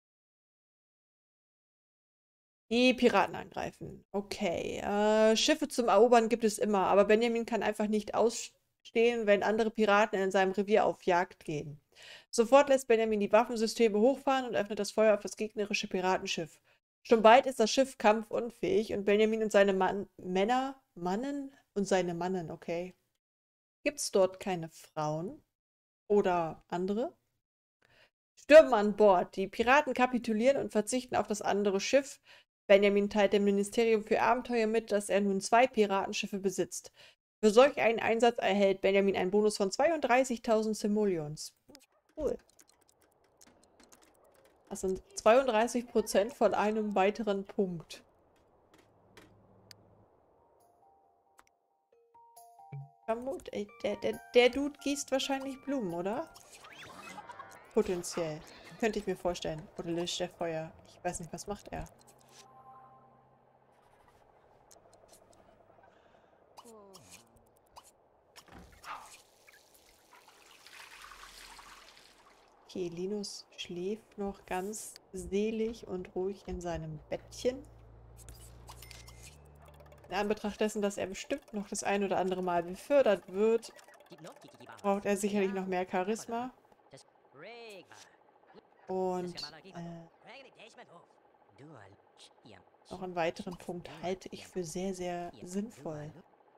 Die Piraten angreifen. Okay. Äh, Schiffe zum Erobern gibt es immer, aber Benjamin kann einfach nicht ausstehen, wenn andere Piraten in seinem Revier auf Jagd gehen. Sofort lässt Benjamin die Waffensysteme hochfahren und öffnet das Feuer auf das gegnerische Piratenschiff. Schon bald ist das Schiff kampfunfähig und Benjamin und seine Mann Männer, Mannen und seine Mannen, okay. Gibt's dort keine Frauen? Oder andere? Stürmen an Bord. Die Piraten kapitulieren und verzichten auf das andere Schiff. Benjamin teilt dem Ministerium für Abenteuer mit, dass er nun zwei Piratenschiffe besitzt. Für solch einen Einsatz erhält Benjamin einen Bonus von zweiunddreißigtausend Simoleons. Cool. Das sind zweiunddreißig Prozent von einem weiteren Punkt. Vermut, ey, der, der, der Dude gießt wahrscheinlich Blumen, oder? Potenziell. Könnte ich mir vorstellen. Oder löscht er Feuer? Ich weiß nicht, was macht er? Okay, Linus schläft noch ganz selig und ruhig in seinem Bettchen. In Anbetracht dessen, dass er bestimmt noch das ein oder andere Mal befördert wird, braucht er sicherlich noch mehr Charisma. Und äh, noch einen weiteren Punkt halte ich für sehr, sehr sinnvoll.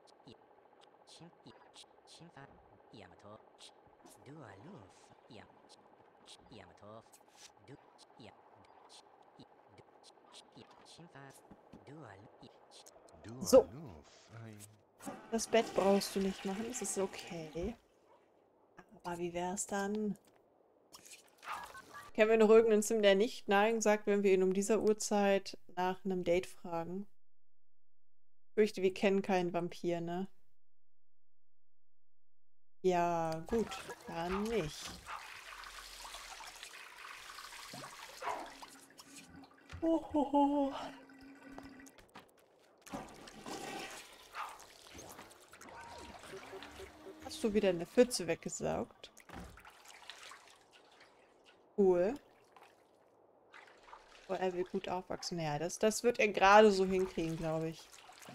So. Das Bett brauchst du nicht machen, das ist okay. Aber wie wär's dann? Kennen wir noch irgendeinen Sim, der nicht Nein sagt, wenn wir ihn um diese Uhrzeit nach einem Date fragen? Ich fürchte, wir kennen keinen Vampir, ne? Ja, gut, dann nicht. Hohoho. Hast du wieder eine Pfütze weggesaugt? Cool. Oh, er will gut aufwachsen. Ja, das, das wird er gerade so hinkriegen, glaube ich.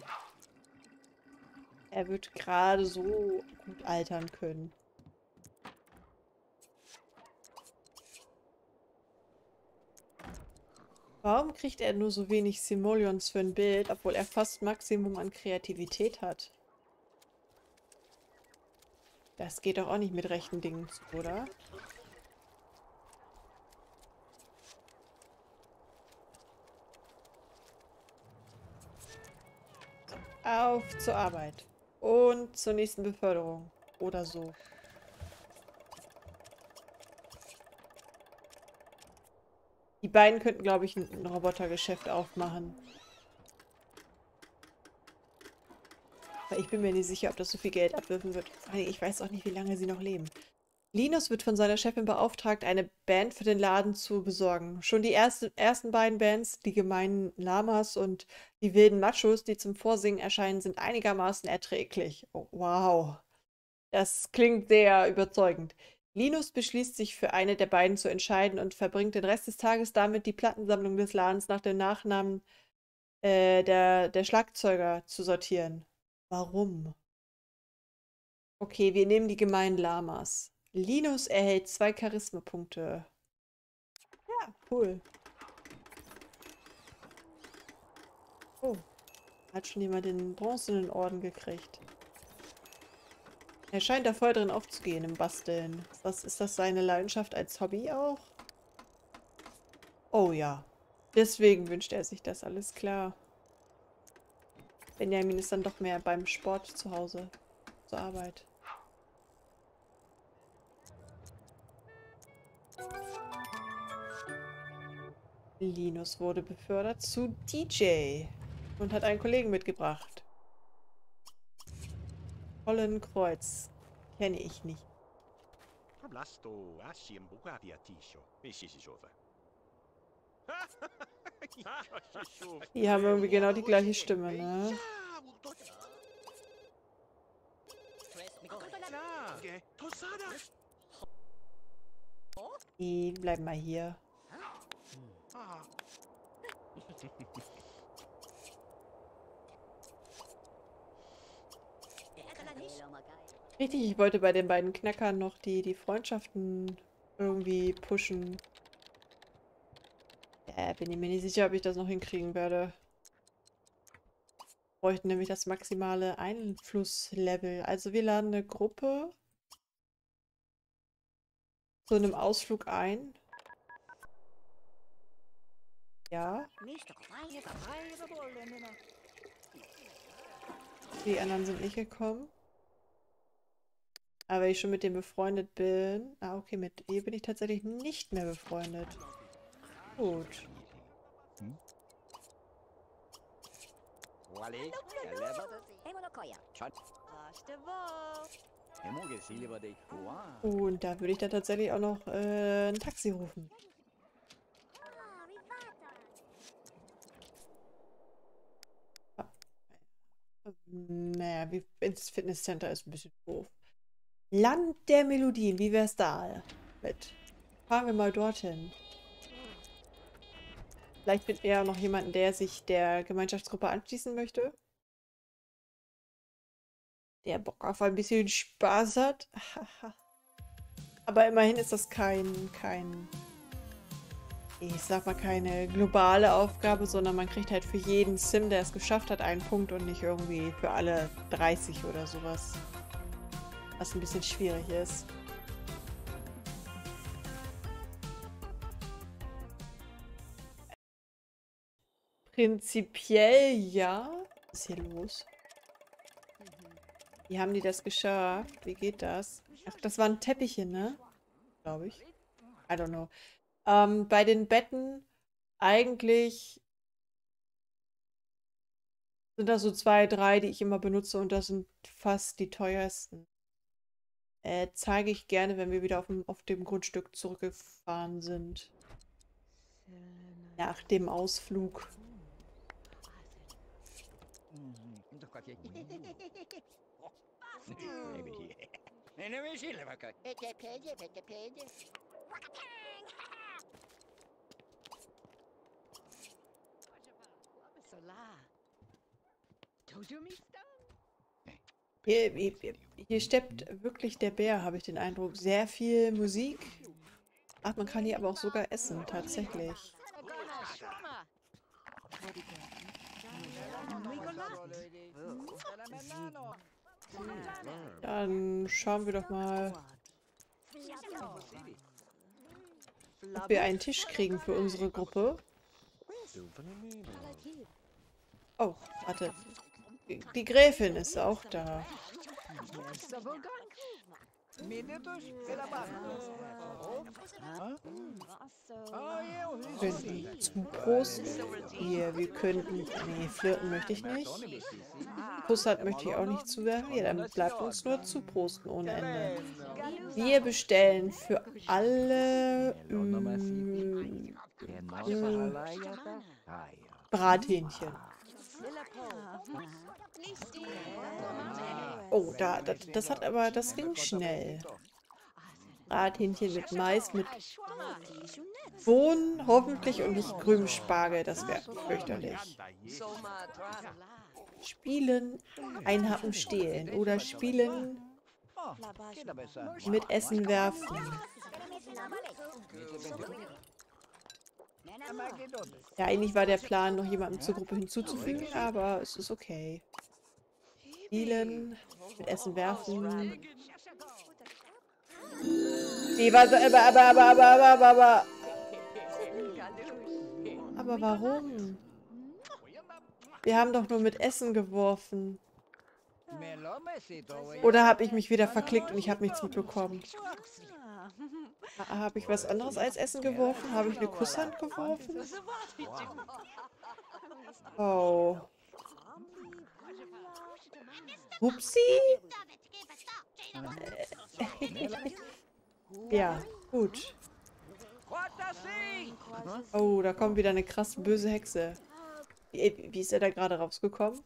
Er wird gerade so gut altern können. Warum kriegt er nur so wenig Simoleons für ein Bild, obwohl er fast Maximum an Kreativität hat? Das geht doch auch nicht mit rechten Dingen zu, oder? So, auf zur Arbeit. Und zur nächsten Beförderung. Oder so. Die beiden könnten, glaube ich, ein Robotergeschäft aufmachen. Aber ich bin mir nicht sicher, ob das so viel Geld abwürfen wird. Vor allem, ich weiß auch nicht, wie lange sie noch leben. Linus wird von seiner Chefin beauftragt, eine Band für den Laden zu besorgen. Schon die erste, ersten beiden Bands, die gemeinen Lamas und die wilden Machos, die zum Vorsingen erscheinen, sind einigermaßen erträglich. Oh, wow. Das klingt sehr überzeugend. Linus beschließt sich für eine der beiden zu entscheiden und verbringt den Rest des Tages damit, die Plattensammlung des Ladens nach dem Nachnamen äh, der, der Schlagzeuger zu sortieren. Warum? Okay, wir nehmen die gemeinen Lamas. Linus erhält zwei Charisma-Punkte. Ja, cool. Oh, hat schon jemand den bronzenen Orden gekriegt. Er scheint da voll drin aufzugehen im Basteln. Was ist das, seine Leidenschaft als Hobby auch? Oh ja. Deswegen wünscht er sich das, alles klar. Benjamin ist dann doch mehr beim Sport zu Hause, zur Arbeit. Linus wurde befördert zu D J und hat einen Kollegen mitgebracht. Kollenkreuz. Kenne ich nicht. Blasto, Ashi, Mbugati, Atisho. Mishishofa. Die haben irgendwie genau die gleiche Stimme, ne? Die bleiben mal hier. Richtig, ich wollte bei den beiden Knackern noch die, die Freundschaften irgendwie pushen. Ja, bin ich mir nicht sicher, ob ich das noch hinkriegen werde. Bräuchten nämlich das maximale Einflusslevel. Also wir laden eine Gruppe zu einem Ausflug ein. Ja. Die anderen sind nicht gekommen. Aber wenn ich schon mit dem befreundet bin... Ah, okay, mit ihr bin ich tatsächlich nicht mehr befreundet. Gut. Und da würde ich dann tatsächlich auch noch äh, ein Taxi rufen. Ah. Naja, wie ins Fitnesscenter ist ein bisschen doof. Land der Melodien, wie wär's da mit? Fahren wir mal dorthin. Vielleicht findet er noch jemanden, der sich der Gemeinschaftsgruppe anschließen möchte. Der Bock auf ein bisschen Spaß hat. Aber immerhin ist das kein, kein, ich sag mal, keine globale Aufgabe, sondern man kriegt halt für jeden Sim, der es geschafft hat, einen Punkt und nicht irgendwie für alle dreißig oder sowas. Was ein bisschen schwierig ist. Prinzipiell ja. Was ist hier los? Wie haben die das geschafft? Wie geht das? Ach, das waren Teppiche, ne? Glaube ich. I don't know. Ähm, bei den Betten eigentlich sind da so zwei, drei, die ich immer benutze und das sind fast die teuersten. Äh, zeige ich gerne, wenn wir wieder auf dem, auf dem Grundstück zurückgefahren sind. Nach dem Ausflug. Hier, hier, hier steppt wirklich der Bär, habe ich den Eindruck. Sehr viel Musik. Ach, man kann hier aber auch sogar essen, tatsächlich. Dann schauen wir doch mal, ob wir einen Tisch kriegen für unsere Gruppe. Oh, warte. Die, die Gräfin ist auch da. Wir könnten zuprosten. Hier, wir könnten... Nee, flirten möchte ich nicht. Kussert möchte ich auch nicht zuwerfen. Ja, dann bleibt uns nur zuprosten ohne Ende. Wir bestellen für alle... Mm, mm, Brathähnchen. Oh, da, das, das hat aber... Das ging schnell. Brathähnchen mit Mais, mit Bohnen, hoffentlich, und nicht grünem Spargel. Das wäre fürchterlich. Spielen, einhappen, stehlen. Oder spielen, mit Essen werfen. Ja, eigentlich war der Plan, noch jemanden zur Gruppe hinzuzufügen, aber es ist okay. Spielen, mit Essen werfen. Nee, warte, aber, aber, aber, aber, aber, aber, aber. Aber warum? Wir haben doch nur mit Essen geworfen. Oder habe ich mich wieder verklickt und ich habe nichts mitbekommen? Habe ich was anderes als Essen geworfen? Habe ich eine Kusshand geworfen? Oh. Upsi? Ja, gut. Oh, da kommt wieder eine krass böse Hexe. Wie, wie ist er da gerade rausgekommen?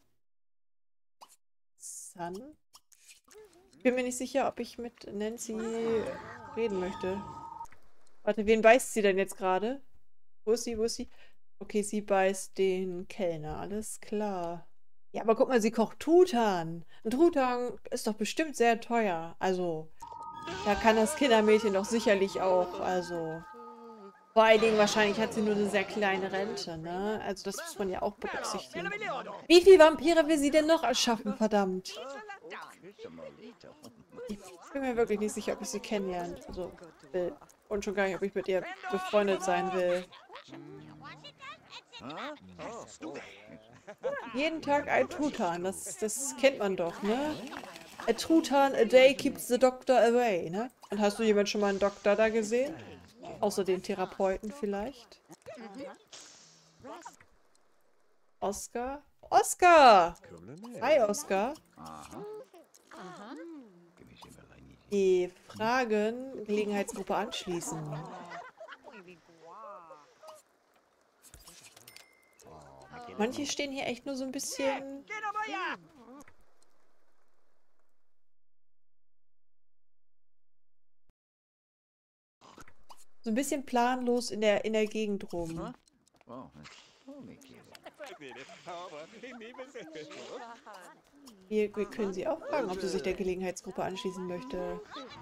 Sun? Ich bin mir nicht sicher, ob ich mit Nancy reden möchte. Warte, wen beißt sie denn jetzt gerade? Wo ist sie? Wo ist sie? Okay, sie beißt den Kellner. Alles klar. Ja, aber guck mal, sie kocht Truthahn. Ein Truthahn ist doch bestimmt sehr teuer. Also, da kann das Kindermädchen doch sicherlich auch, also... Vor allen Dingen, wahrscheinlich hat sie nur eine sehr kleine Rente, ne? Also das muss man ja auch berücksichtigen. Wie viele Vampire will sie denn noch erschaffen, verdammt? Ich bin mir wirklich nicht sicher, ob ich sie kennenlernen also, will. Und schon gar nicht, ob ich mit ihr befreundet sein will. Jeden Tag ein Truthahn, das, das kennt man doch, ne? A Truthahn a day keeps the doctor away, ne? Und hast du jemand schon mal einen Doktor da gesehen? Außer den Therapeuten vielleicht. Oscar? Oscar! Hi, Oscar. Die Fragen, Gelegenheitsgruppe anschließen. Manche stehen hier echt nur so ein bisschen... So ein bisschen planlos in der, in der Gegend rum. Wir, wir können sie auch fragen, ob sie sich der Gelegenheitsgruppe anschließen möchte.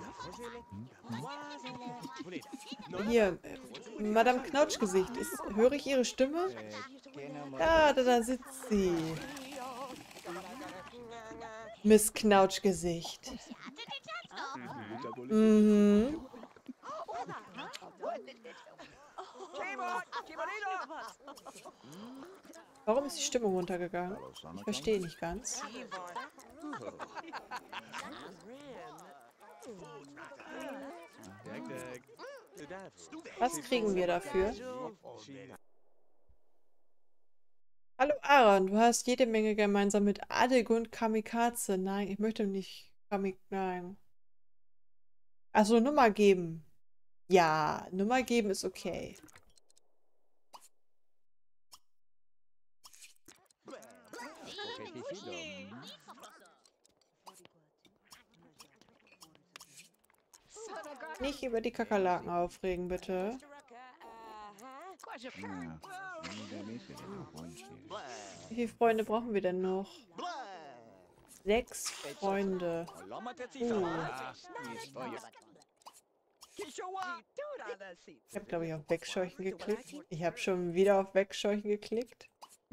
Hier, äh, Madame Knautschgesicht. Ist, höre ich ihre Stimme? Da, da, da sitzt sie. Miss Knautschgesicht. Mhm. Warum ist die Stimmung runtergegangen? Ich verstehe nicht ganz. Was kriegen wir dafür? Hallo Aaron, du hast jede Menge gemeinsam mit Adegund Kamikaze. Nein, ich möchte nicht Kamik... Nein. Also Nummer geben. Ja, Nummer geben ist okay. Nicht über die Kakerlaken aufregen, bitte. Wie viele Freunde brauchen wir denn noch? Sechs Freunde. Uh. Ich habe, glaube ich, auf Wegscheuchen geklickt. Ich habe schon wieder auf Wegscheuchen geklickt.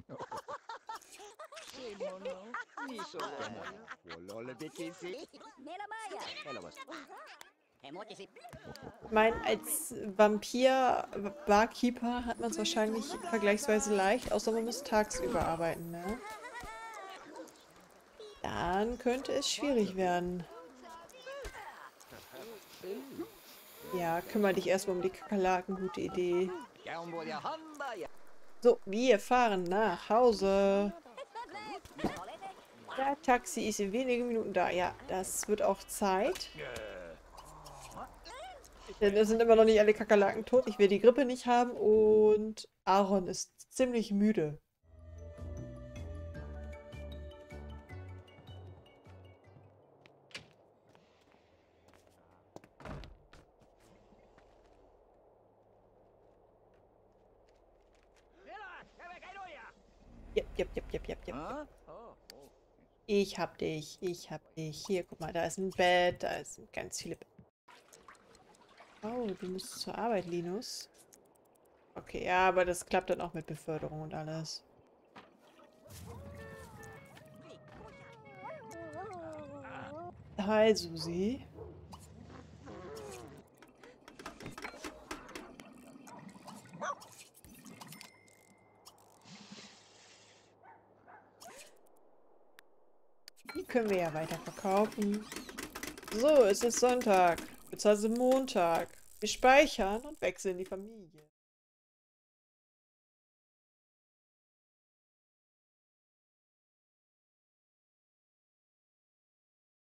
Ich meine, als Vampir-Barkeeper hat man es wahrscheinlich vergleichsweise leicht, außer man muss tagsüber arbeiten, ne? Dann könnte es schwierig werden. Ja, kümmere dich erstmal um die Kakerlaken, gute Idee. So, wir fahren nach Hause. Der Taxi ist in wenigen Minuten da. Ja, das wird auch Zeit. Denn es sind immer noch nicht alle Kakerlaken tot. Ich will die Grippe nicht haben und Aaron ist ziemlich müde. Jep, jep, jep, jep, jep, jep. Ich hab dich, ich hab dich. Hier, guck mal, da ist ein Bett, da sind ganz viele Betten. Oh, du musst zur Arbeit, Linus. Okay, ja, aber das klappt dann auch mit Beförderung und alles. Hi, Susi. Die können wir ja weiter verkaufen. So, es ist Sonntag. Beziehungsweise Montag. Wir speichern und wechseln die Familie.